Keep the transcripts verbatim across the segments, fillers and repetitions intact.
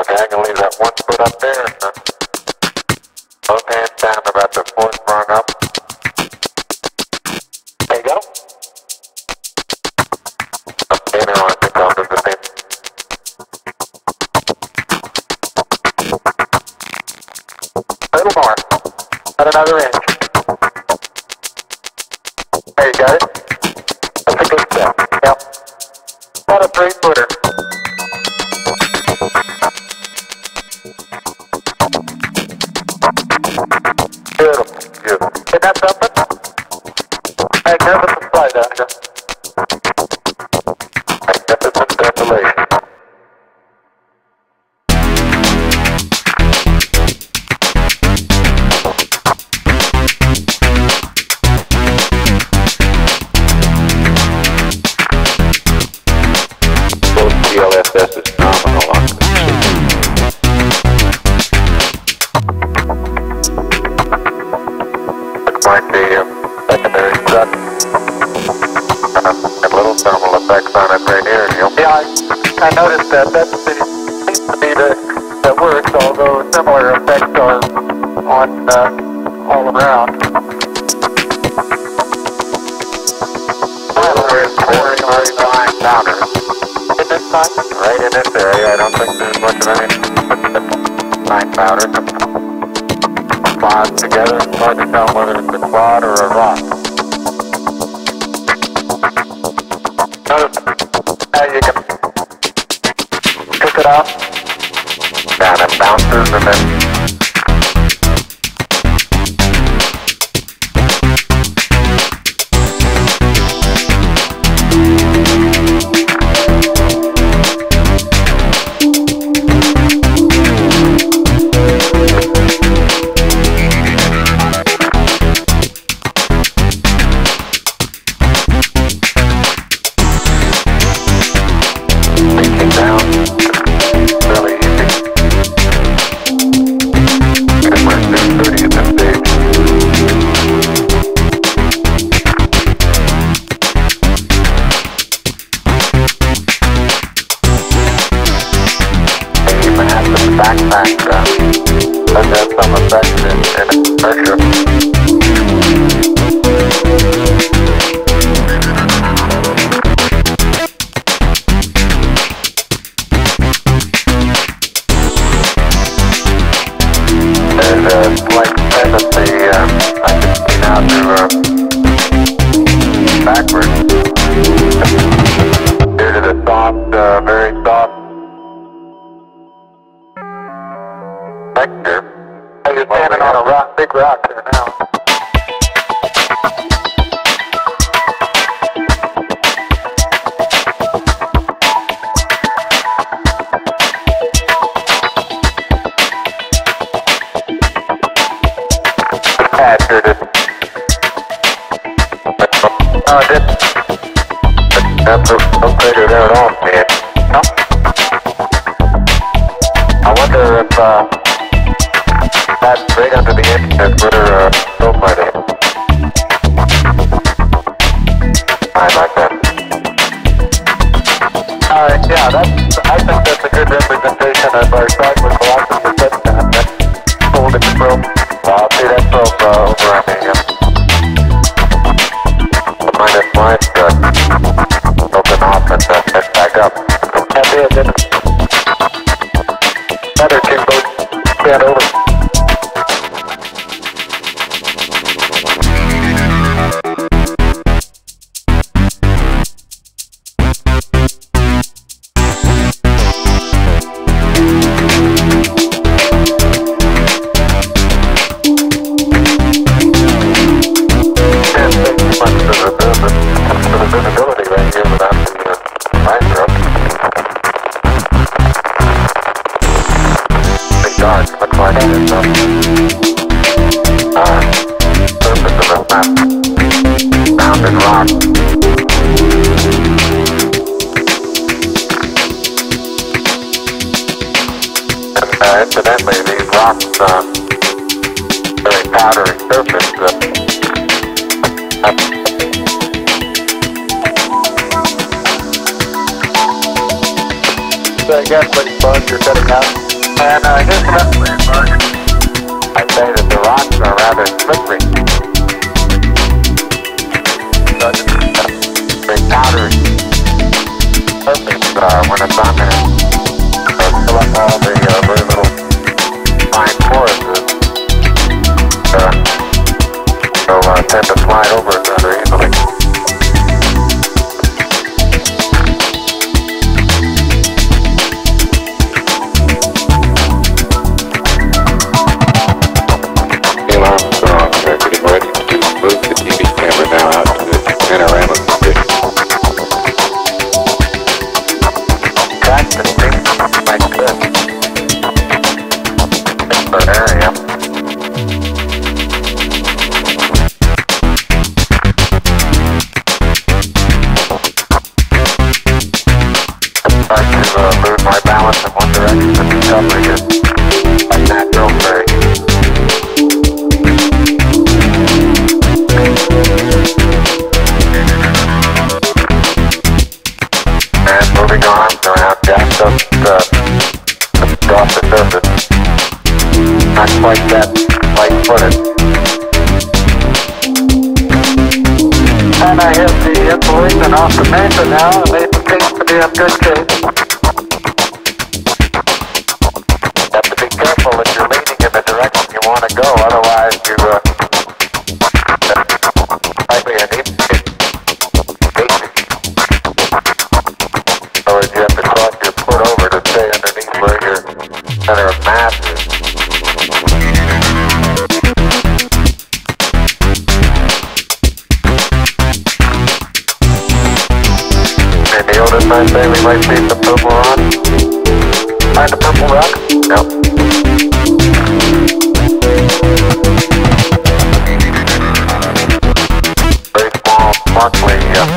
Okay, I can leave that one foot up there. And, uh, both hands down about the fourth rung up. There you go. Okay, now I think I'll do the same. A little more. About another inch. There you got it. That's a good step. Yep. About a three footer. Beautiful. Beautiful. Isn't that something? Magnificent flight, Doctor. Magnificent desolation. Both G L S S is nominal on this. Like the uh, secondary strut. Uh, and little thermal effects on it right here. You know? Yeah, I, I noticed that. That seems to be the that works, although similar effects are on uh, all around. Very, very, very fine powder. In this time? Right in this area. I don't think there's much of any fine powder. Quads together, it's hard to tell whether it's a quad or a rock. Notice how you can pick it up, down it bounces, and then backpack uh, does have some effect in, in pressure. There's a slight tendency, uh, I can see now, to uh, backwards due to the soft, uh, very soft vector. You're standing on a rock, big rock here now. Pad sure didn't. No, it didn't. That's no figure there at all, man. No? I wonder if, uh, that's right under the instrument where uh, so might have. I like that. Uh, yeah, that's, I think that's a good representation of our cyclic velocity set time. That's holding the probe. Well, I'll see that probe uh, over on the uh, minus line strut. Open off and uh, head back up. That's it, then. Another two boats stand over. Uh, incidentally, these rocks, uh, very powdery surface, uh, uh, so I guess when you bug, you're cutting out. And uh, here's the rest of the mark. I'd say that the rocks are rather slippery. So it's uh, very powdery surface uh, when it's on there. So fill up all the uh, very little fine pores that uh, will uh, tend to slide over it rather easily. Like that, light-footed. And I hit the insulation off the mesa now, and it seems to be in good shape. You have to be careful if you're leaning in the direction you want to go, otherwise you uh, likely an impact. In other words, you have to cross your foot over to stay underneath where your center of mass is. I say we might see some purple rock. Find a purple rock? No. Very small, sparkly uh,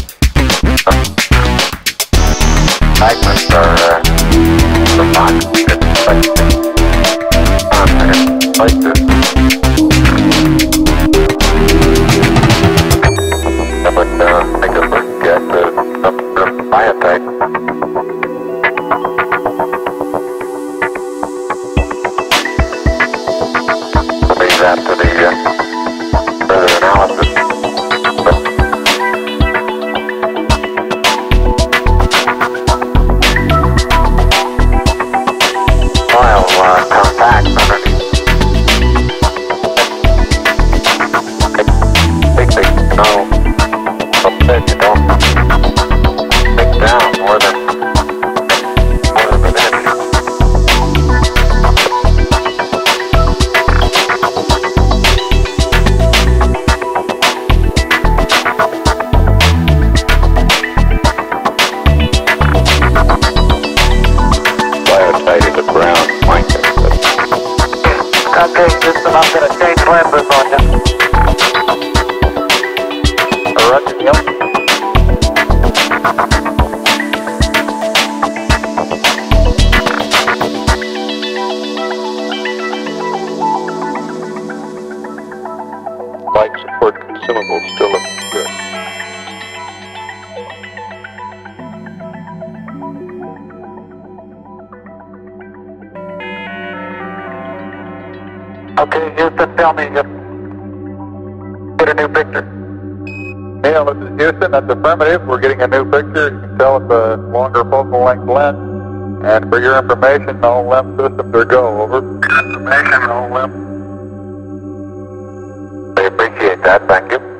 fragments are uh, the rock. It's like this. Like this. That would uh, make us look at uh, some sort of biotech. Leave that to the uh, further analysis. Soil uh, compact underneath. Big, big snow. Upset you don't stick down more than more than an inch. Biotite is a brown blanket. Okay, Houston, I'm going to change lenses on you. Roger, yep. Life support consumables still look good. Okay, Houston, tell me if get a new picture. Neil, this is Houston. That's affirmative. We're getting a new picture. You can tell it's a longer focal length lens. And for your information, all lens systems are go. Over. Information, all lens. I appreciate that. Thank you.